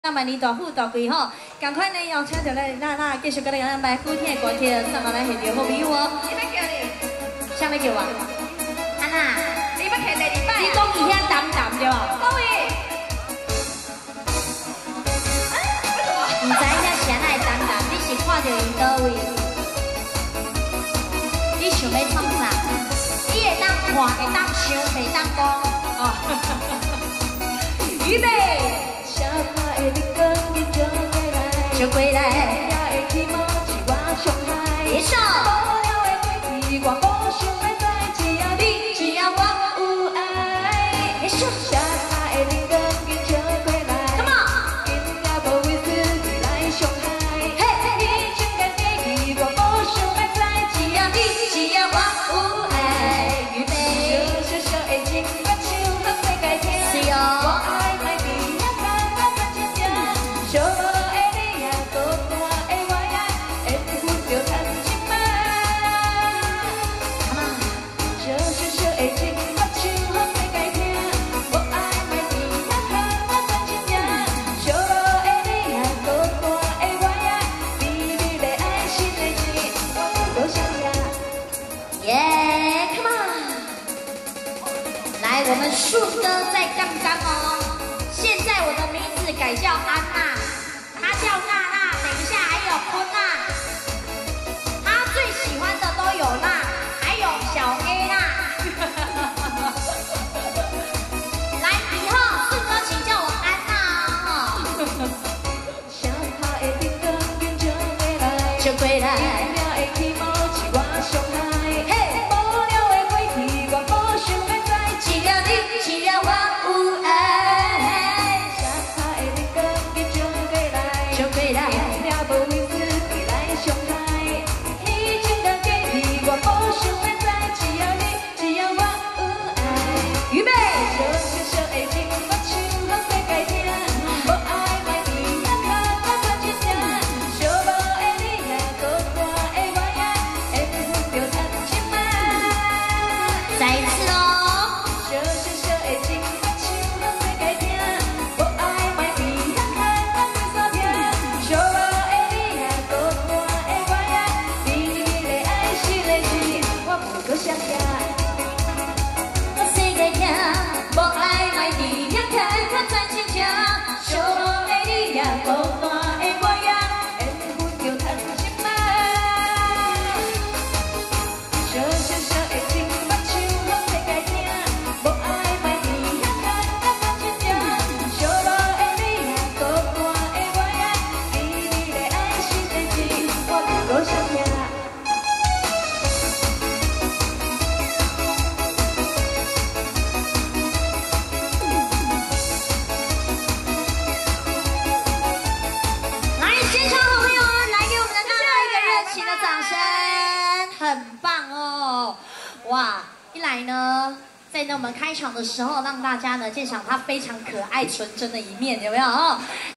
那么你大富大贵吼，赶快呢邀请到咱娜继续跟咱安排好听的歌曲，上来现场好朋友哦。 你要叫你， 啥物叫啊？ 安娜，你要去第二摆？ 你讲伊遐淡淡对吧？ 各位， 唔知遐谁来淡淡，你是看到伊倒位？你想要创啥？你会当看，会当想，会当讲哦。预备。 就归来，一首。只要我有爱，一首。Come on， 只要我有爱，预备。是哦。 我们树哥在刚刚哦，现在我的名字改叫安娜，她叫娜娜，等一下还有坤娜，她最喜欢的都有娜，还有小 A 娜。来，以后树哥请叫我安娜哦。就归来。 很棒哦，哇！一来呢，在我们开场的时候，让大家呢鉴赏她非常可爱纯真的一面，有没有哦？